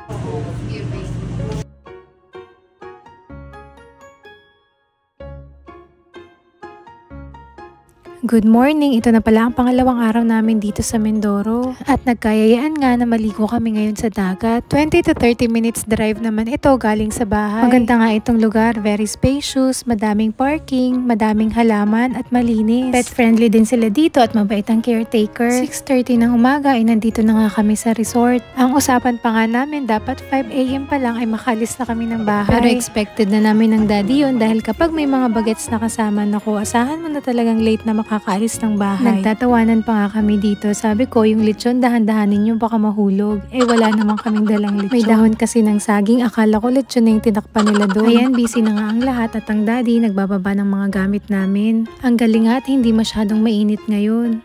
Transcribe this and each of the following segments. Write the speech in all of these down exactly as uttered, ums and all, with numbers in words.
Good morning! Ito na pala ang pangalawang araw namin dito sa Mindoro. At nagkayayaan nga na maligo kami ngayon sa dagat. twenty to thirty minutes drive naman ito galing sa bahay. Maganda nga itong lugar, very spacious, madaming parking, madaming halaman at malinis. Pet friendly din sila dito at mabait ang caretaker. six thirty ng umaga ay nandito na nga kami sa resort. Ang usapan pa nga namin dapat five a m pa lang ay makalis na kami ng bahay. Pero expected na namin ng daddy yun dahil kapag may mga bagets na kasama, naku, asahan mo na talagang late na makakalis. Kakaalis ng bahay. Nagtatawanan pa nga kami dito. Sabi ko, yung lechon dahan-dahanin yung baka mahulog. Eh wala naman kaming dalang lechon. May dahon kasi ng saging. Akala ko lechon na yung tinakpan nila doon. Ayan, busy na nga ang lahat at ang daddy nagbababa ng mga gamit namin. Ang galing nga at hindi masyadong mainit ngayon.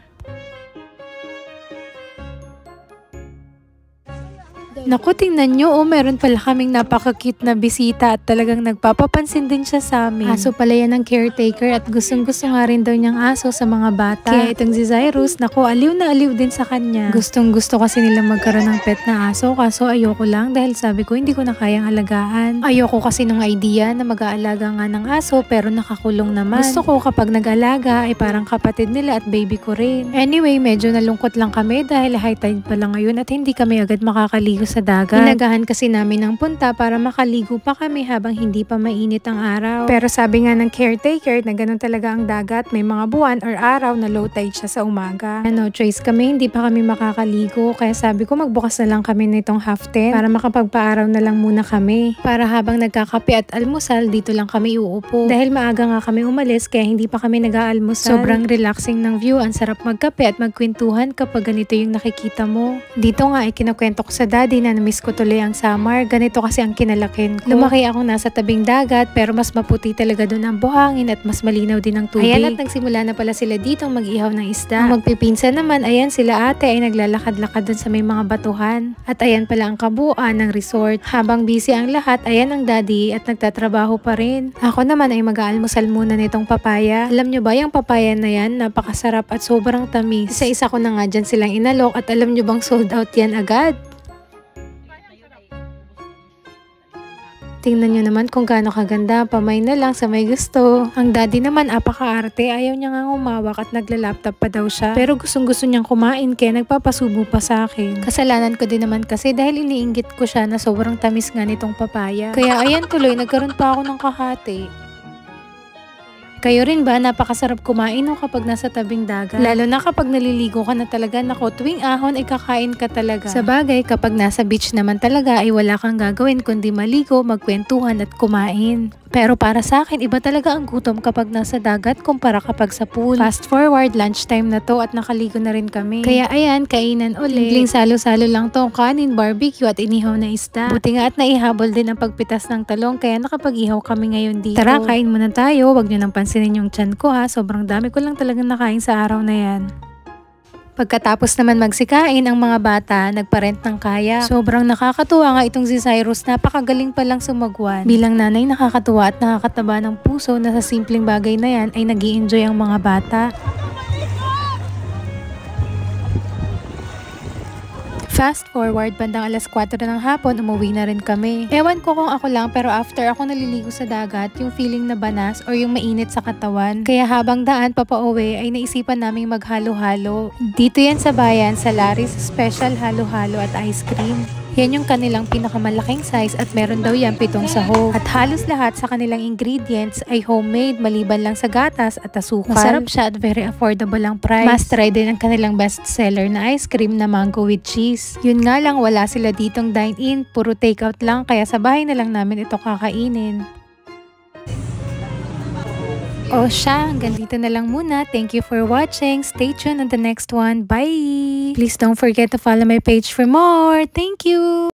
Naku, tingnan nyo, oh, meron pala kaming napaka-cute na bisita at talagang nagpapapansin din siya sa amin. Aso pala yan ng caretaker at gustong-gusto nga rin daw niyang aso sa mga bata. Kaya itong si Cyrus, naku, aliw na aliw din sa kanya. Gustong-gusto kasi nilang magkaroon ng pet na aso, kaso ayoko lang dahil sabi ko hindi ko na kayang alagaan. Ayoko kasi nung idea na mag-aalaga nga ng aso pero nakakulong naman. Gusto ko kapag nag-alaga ay parang kapatid nila at baby ko rin. Anyway, medyo nalungkot lang kami dahil high tide pa lang ngayon at hindi kami agad makakaligo sa dagat. Inagahan kasi namin ng punta para makaligo pa kami habang hindi pa mainit ang araw. Pero sabi nga ng caretaker na ganun talaga ang dagat, may mga buwan or araw na low tide siya sa umaga. No choice kami, hindi pa kami makakaligo kaya sabi ko magbukas na lang kami nitong half ten para makapagpaaraw na lang muna kami. Para habang nagkakape at almusal, dito lang kami uupo. Dahil maaga nga kami umalis kaya hindi pa kami nag-aalmusal. Sobrang relaxing ng view, ang sarap magkape at magkwentuhan kapag ganito yung nakikita mo. Dito nga ay kinakwento ko sa daddy na na-miss ko tuloy ang summer. Ganito kasi ang kinalakin ko. Lumaki ako nasa tabing dagat pero mas maputi talaga doon ang buhangin at mas malinaw din ang tubig. Ayan, at nagsimula na pala sila dito mag-ihaw ng isda. Ang magpipinsan naman, ayan sila ate ay naglalakad-lakad doon sa may mga batuhan. At ayan pala ang kabuuan ng resort. Habang busy ang lahat, ayan ang daddy at nagtatrabaho pa rin. Ako naman ay mag-aalmusal muna nitong papaya. Alam nyo ba yung papaya na yan? Napakasarap at sobrang tamis. Isa-isa ko na nga dyan silang inalok at alam nyo bang sold out yan agad? Tingnan nyo naman kung gaano kaganda, pamay na lang sa may gusto. Ang daddy naman apaka-arte, ayaw niya nga umawak at nagla-laptop pa daw siya. Pero gustong gusto niyang kumain kaya nagpapasubo pa sa akin. Kasalanan ko din naman kasi dahil iniinggit ko siya na sobrang tamis nga nitong papaya. Kaya ayan tuloy, nagkaroon pa ako ng kahati. Kayo rin ba napakasarap kumain no kapag nasa tabing dagat? Lalo na kapag naliligo ka na talaga, nako, tuwing ahon ay kakain ka talaga. Sa bagay, kapag nasa beach naman talaga ay wala kang gagawin kundi maligo, magkwentuhan at kumain. Pero para sa akin, iba talaga ang gutom kapag nasa dagat kumpara kapag sa pool. Fast forward, lunchtime na to at nakaligo na rin kami. Kaya ayan, kainan ulit. Simpleng salo-salo lang to, kanin, barbecue at inihaw na isda. Buti nga at naihabol din ang pagpitas ng talong kaya nakapag-ihaw kami ngayon dito. Tara, kain muna tayo. Huwag nyo nang pansinin yung tiyan ko ha. Sobrang dami ko lang talagang nakain sa araw na yan. Pagkatapos naman magsikain, ang mga bata nagparent ng kayak. Sobrang nakakatuwa nga itong si Cyrus, napakagaling palang sumagwan. Bilang nanay, nakakatuwa at nakakataba ng puso na sa simpleng bagay na yan ay nag-i-enjoy ang mga bata. Fast forward, bandang alas kwatro ng hapon, umuwi na rin kami. Ewan ko kung ako lang pero after ako naliligo sa dagat, yung feeling na banas or yung mainit sa katawan. Kaya habang daan papauwi ay naisipan naming maghalo-halo. Dito yan sa bayan, sa Laris Special Halo-Halo at Ice Cream. Yan yung kanilang pinakamalaking size at meron daw yan pitong sahog. At halos lahat sa kanilang ingredients ay homemade maliban lang sa gatas at asukal. Masarap siya at very affordable ang price. Must try din ang kanilang best seller na ice cream na mango with cheese. Yun nga lang, wala sila ditong dine-in, puro take-out lang kaya sa bahay na lang namin ito kakainin. O siya, hanggang dito na lang muna. Thank you for watching. Stay tuned on the next one. Bye! Please don't forget to follow my page for more. Thank you!